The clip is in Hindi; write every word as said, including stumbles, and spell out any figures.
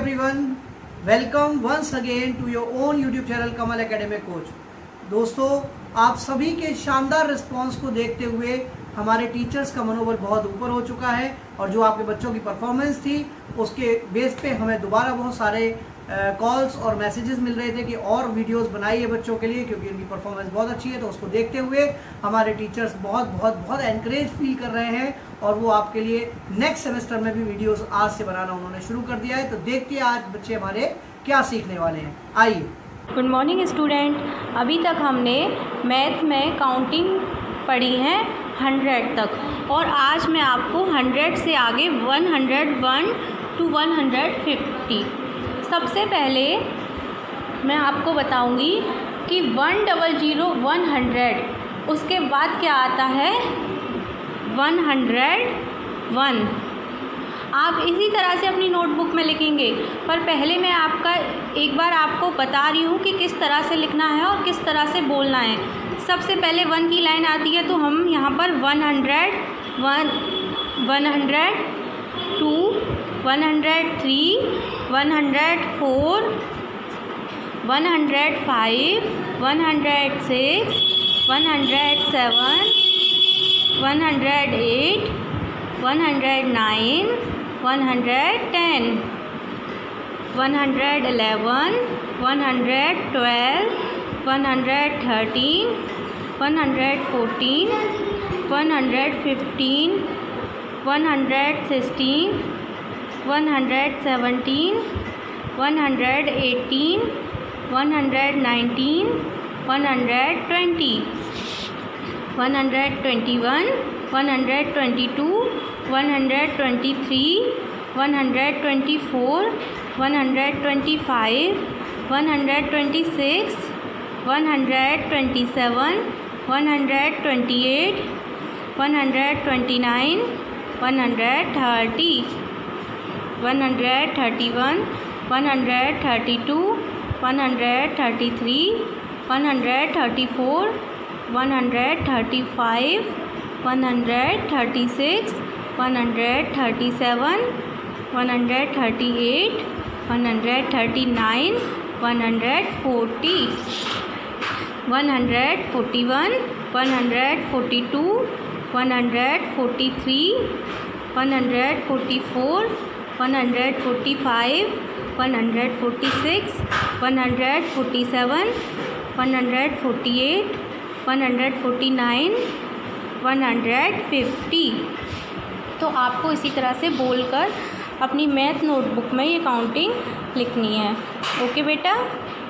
everyone, welcome once again to your own YouTube channel Kamal academic coach. दोस्तों, आप सभी के शानदार रिस्पांस को देखते हुए हमारे टीचर्स का मनोबल बहुत ऊपर हो चुका है और जो आपके बच्चों की परफॉर्मेंस थी उसके बेस पे हमें दोबारा बहुत सारे कॉल्स और मैसेजेस मिल रहे थे कि और वीडियोस बनाइए बच्चों के लिए, क्योंकि उनकी परफॉर्मेंस बहुत अच्छी है। तो उसको देखते हुए हमारे टीचर्स बहुत बहुत बहुत एनकरेज फील कर रहे हैं और वो आपके लिए नेक्स्ट सेमेस्टर में भी वीडियोस आज से बनाना उन्होंने शुरू कर दिया है। तो देखते हैं आज बच्चे हमारे क्या सीखने वाले हैं। आइए। Good morning student. अभी तक हमने मैथ में काउंटिंग पढ़ी है हंड्रेड तक और आज मैं आपको हंड्रेड से आगे one hundred one to one hundred fifty. सबसे पहले मैं आपको बताऊंगी कि one double zero one hundred, उसके बाद क्या आता है वन हंड्रेड वन। आप इसी तरह से अपनी नोटबुक में लिखेंगे, पर पहले मैं आपका एक बार आपको बता रही हूँ कि किस तरह से लिखना है और किस तरह से बोलना है। सबसे पहले वन की लाइन आती है तो हम यहाँ पर one hundred one one hundred two one hundred three one hundred four one hundred five one hundred six one hundred seven one hundred eight one hundred nine one hundred ten one hundred eleven one hundred twelve one hundred thirteen one hundred fourteen one hundred fifteen one hundred sixteen one hundred seventeen one hundred eighteen one hundred nineteen one hundred twenty one hundred twenty one one hundred twenty two one hundred twenty three one hundred twenty four one hundred twenty five one hundred twenty six one hundred twenty seven one hundred twenty eight one hundred twenty nine one hundred thirty one hundred thirty one one hundred thirty two one hundred thirty three one hundred thirty four one hundred thirty five one hundred thirty six one hundred thirty seven one hundred thirty eight one hundred thirty nine one hundred forty one hundred forty one one hundred forty two one hundred forty three one hundred forty four one hundred forty five one hundred forty six one hundred forty seven one hundred forty eight one hundred forty nine one hundred fifty. तो आपको इसी तरह से बोलकर अपनी मैथ नोटबुक में ये काउंटिंग लिखनी है। ओके बेटा।